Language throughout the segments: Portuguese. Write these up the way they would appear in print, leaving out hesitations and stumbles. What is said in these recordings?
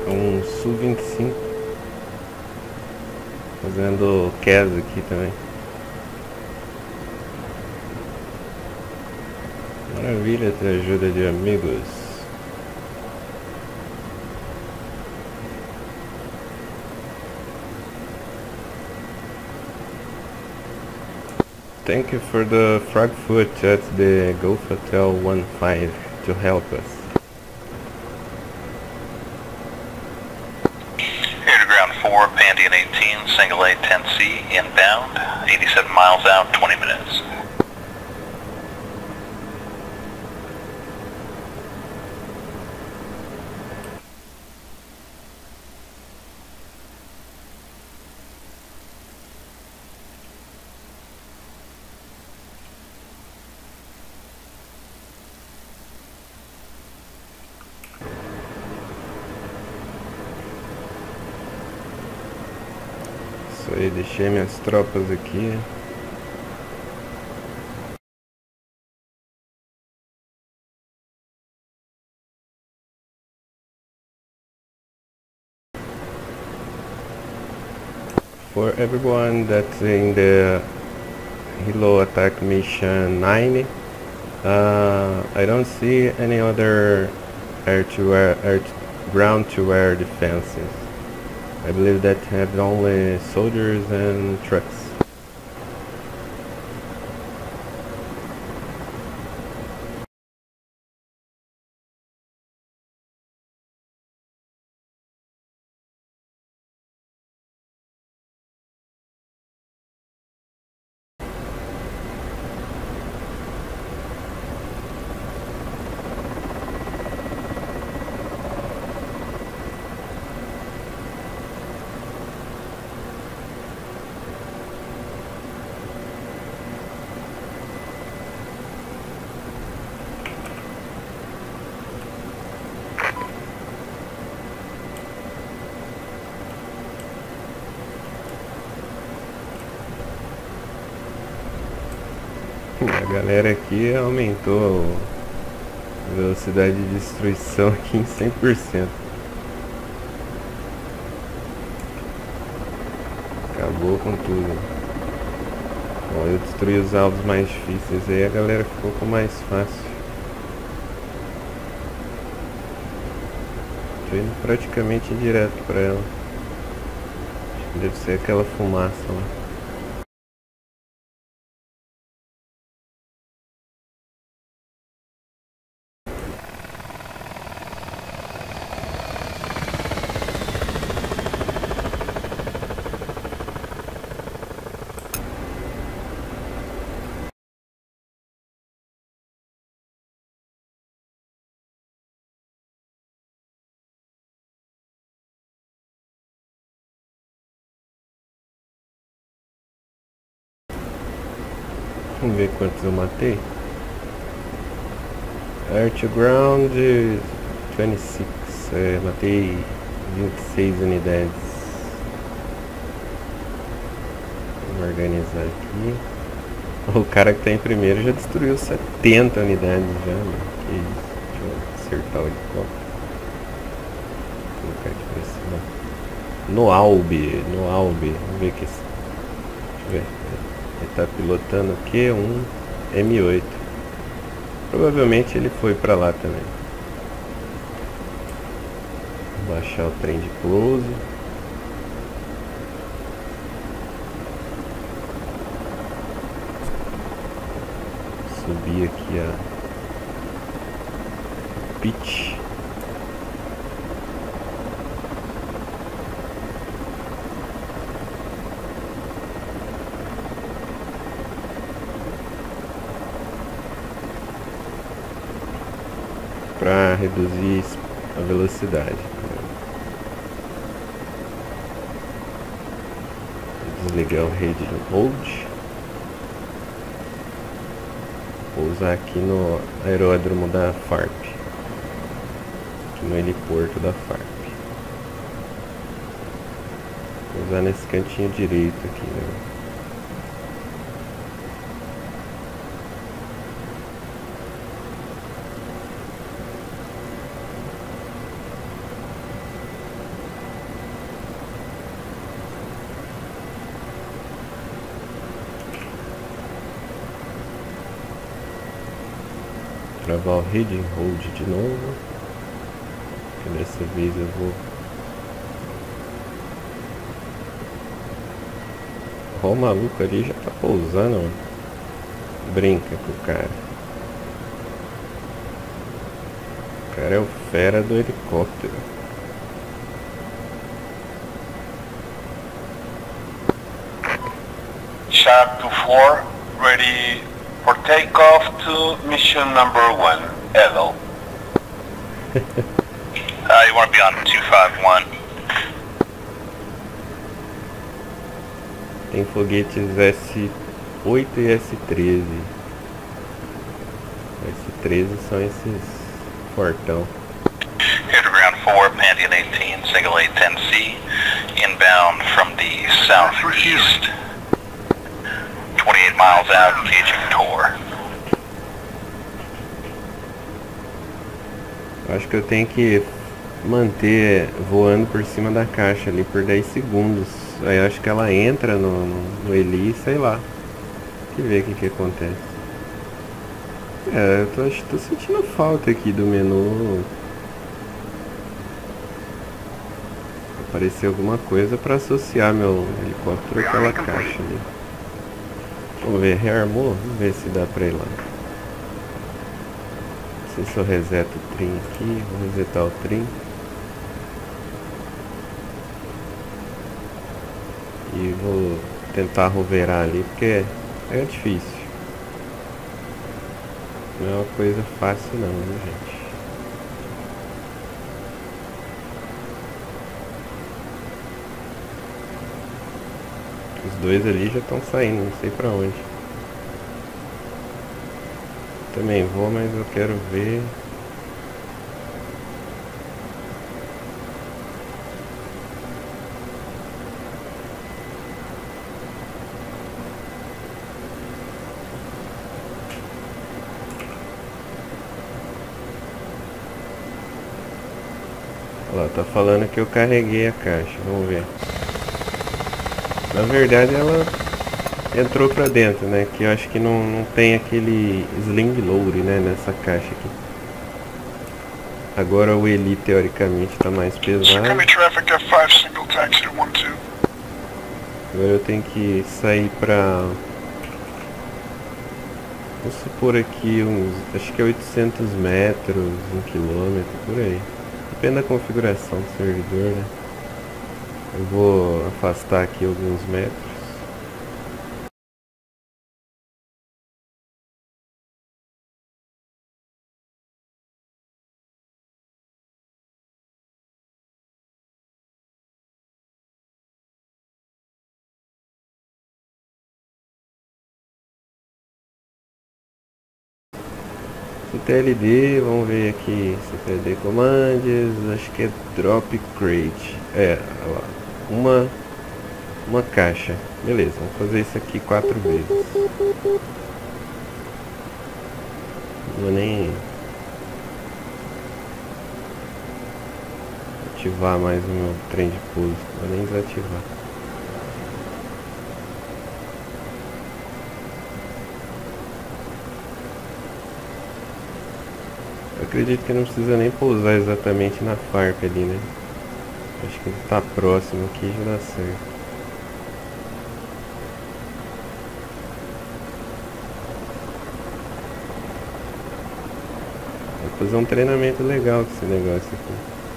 Um Su-25 fazendo CAS aqui também. Maravilha ter ajuda de amigos. Thank you for the Frogfoot at the Gulf Hotel 15 to help us. Here to ground 4, Pandian 18, single A 10C, inbound, 87 miles out, 20 minutes. Isso aí, deixei minhas tropas aqui. For everyone that's in the Hilo attack mission 9, I don't see any other ground-to-air defenses. I believe that have only soldiers and trucks. A galera aqui aumentou a velocidade de destruição aqui em 100%. Acabou com tudo. Bom, eu destruí os alvos mais difíceis, aí a galera ficou com mais fácil. Tô indo praticamente direto pra ela. Acho que deve ser aquela fumaça lá. Vamos ver quantos eu matei. Air to ground 26. Matei 26 unidades. Vamos organizar aqui. O cara que tá em primeiro já destruiu 70 unidades já, mano. Que isso. Deixa eu acertar o helicóptero. Vou colocar aqui pra cima. No Albi. Vamos ver aqui. Deixa eu ver. Ele tá pilotando aqui um M8. Provavelmente ele foi pra lá também. Vou baixar o trem de close. Subir aqui a pitch. Para reduzir a velocidade. Desligar o radio hold. Vou usar aqui no aeródromo da FARP, aqui no heliporto da FARP. Vou usar nesse cantinho direito aqui, né? travar o head and hold de novo. E dessa vez eu vou... Ó, o maluco ali já tá pousando, mano. Brinca com o cara. O cara é o fera do helicóptero. Shark 2-4, ready for takeoff to mission number 1, Edo. You want to be on 251. Tem foguetes S8 e S13. S13 são esses fortão. Here to ground 4, Pandian 18, single A10C, inbound from the southeast. 28 miles out, engaging Tor. Acho que eu tenho que manter voando por cima da caixa ali por 10 segundos. Aí acho que ela entra no heli, sei lá. Tem que ver o que acontece. Eu tô sentindo falta aqui do menu. Aparecer alguma coisa para associar meu helicóptero àquela caixa ali. Vamos ver, rearmou? Vamos ver se dá pra ir lá. Não sei se eu reseto o trim aqui. Vou resetar o trim. E vou tentar roverar ali, porque é difícil. Não é uma coisa fácil não, viu, gente? Os dois ali já estão saindo, não sei pra onde. Também vou, mas eu quero ver. Olha lá, tá falando que eu carreguei a caixa, vamos ver. Na verdade ela entrou pra dentro, né? Que eu acho que não tem aquele sling load, né? Nessa caixa aqui. Agora o heli teoricamente tá mais pesado. Traffic F5, single taxi to 12. Agora eu tenho que sair pra... Vou supor aqui uns... Acho que é 800 metros, 1 quilômetro, por aí. Depende da configuração do servidor, né? Eu vou afastar aqui alguns metros. CTLD, vamos ver aqui, CTLD Commands, acho que é Drop Crate, olha lá, uma caixa, beleza, vamos fazer isso aqui 4 vezes, não vou nem ativar mais o meu trem de pouso, vou nem desativar. Acredito que não precisa nem pousar exatamente na FARP ali, né? Acho que ele tá próximo aqui, já dá certo. Vou fazer um treinamento legal com esse negócio aqui.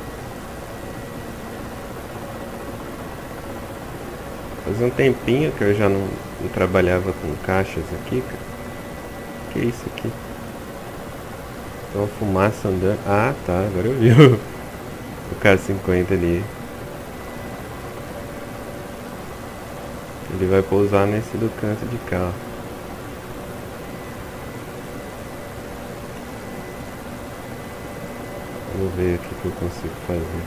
Fazia um tempinho que eu já não trabalhava com caixas aqui, cara. Que é isso aqui? Tem uma fumaça andando. Ah, tá, agora eu vi o K-50 ali. Ele vai pousar nesse do canto de cá, ó. Vamos ver o que eu consigo fazer.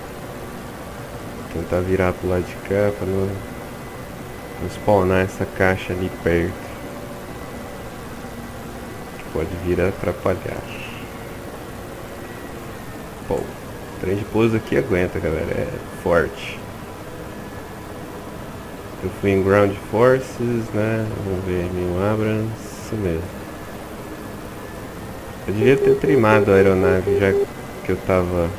Vou tentar virar pro lado de cá para não spawnar essa caixa ali perto. Que pode vir a atrapalhar. Pô, o trem de pouso aqui aguenta, galera, é forte. Eu fui em Ground Forces, né? Vamos ver, M1 Abrams, isso mesmo. Eu devia ter trimado a aeronave já que eu tava...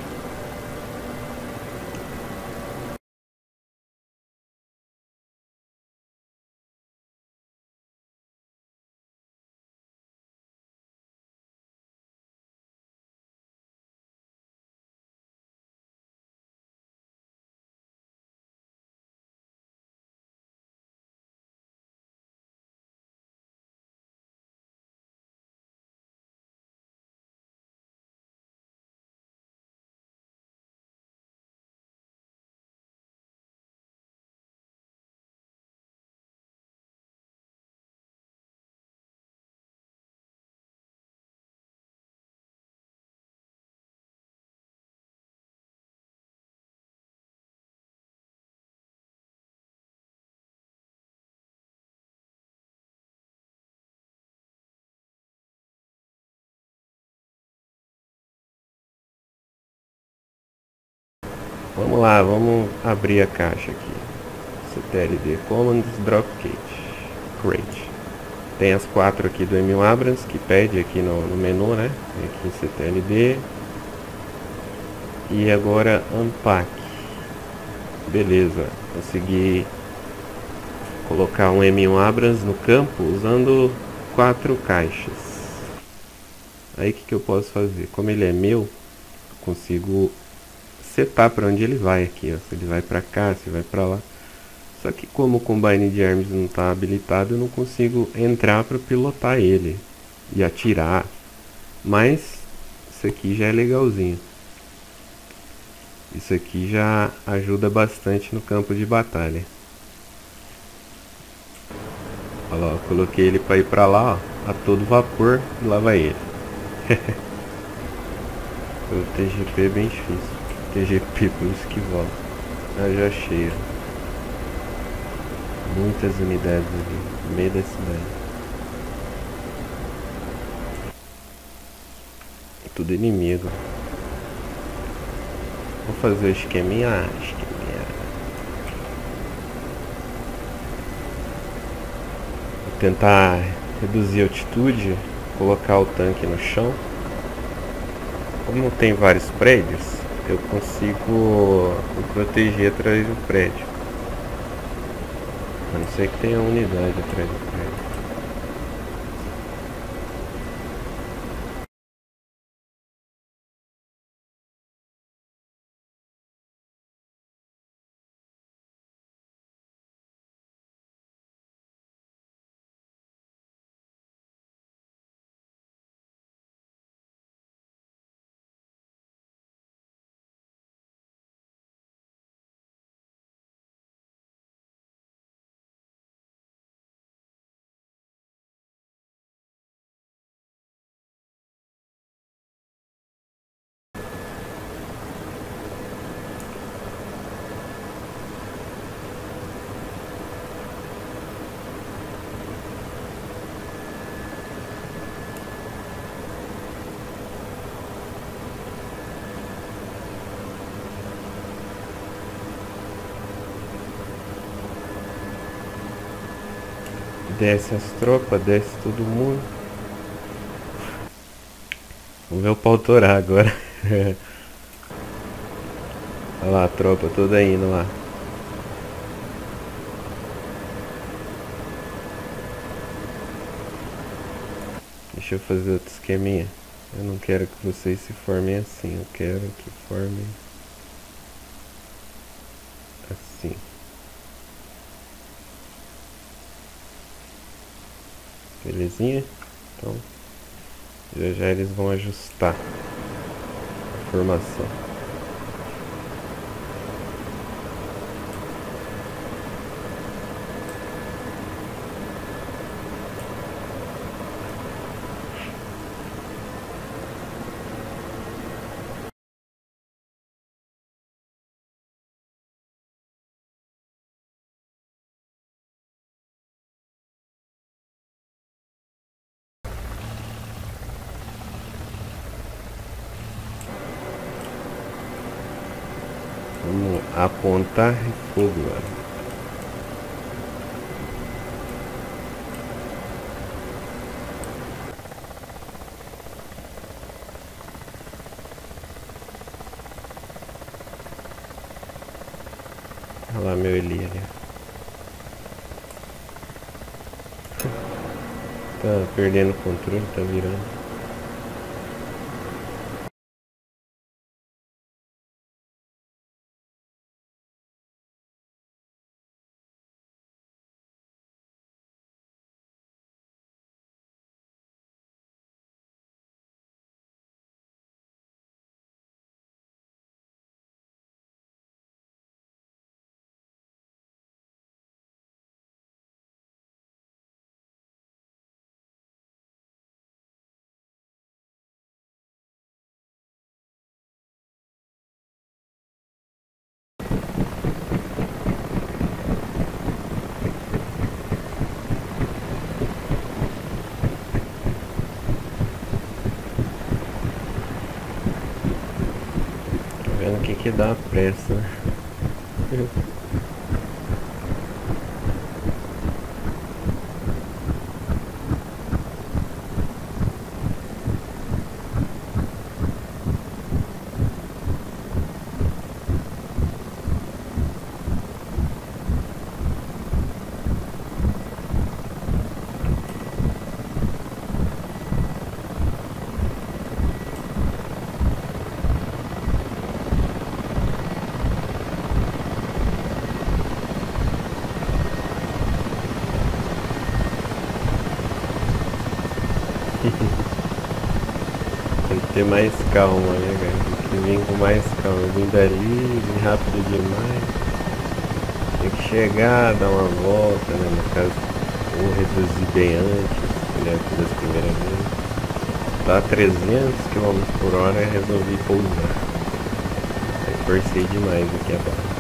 Vamos lá, vamos abrir a caixa aqui. CTLD Command Drop Crate. Tem as 4 aqui do Emil Abrams, que pede aqui no menu, né? Tem aqui em CTLD. E agora Unpack. Beleza, consegui colocar um M1 Abrams no campo usando 4 caixas. Aí o que eu posso fazer? Como ele é meu, eu consigo setar para onde ele vai aqui, ó. Se ele vai para cá, se vai para lá. Só que como o Combine de Arms não está habilitado, eu não consigo entrar para pilotar ele e atirar. Mas isso aqui já é legalzinho. Isso aqui já ajuda bastante no campo de batalha. Olha lá, eu coloquei ele para ir para lá, ó, a todo vapor, e lá vai ele. O TGP é bem difícil. TGP por isso que volta. Ah, já achei. Muitas unidades ali no meio da cidade. Tudo inimigo. Vou fazer o esqueminha. Vou tentar reduzir a altitude, colocar o tanque no chão. Como tem vários prédios, eu consigo me proteger atrás do prédio. A não ser que tenha uma unidade atrás do prédio. Desce as tropas, desce todo mundo. Vamos ver o pau torar agora. Olha lá a tropa toda indo lá. Deixa eu fazer outro esqueminha. Eu não quero que vocês se formem assim. Eu quero que formem assim. Belezinha? Então, já eles vão ajustar a formação. Vamos apontar fogo agora. Olha lá meu Eli ali. Tá perdendo o controle, tá virando. Tá vendo o que que dá pressa, né? Tem que ter mais calma, né, cara? Tem que vir com mais calma. Vim dali, vim rápido demais. Tem que chegar, dar uma volta, né? No caso, ou reduzir bem antes, né? Das primeiras vezes. Tá a 300 km por hora e resolvi pousar. Aí forcei demais aqui abaixo.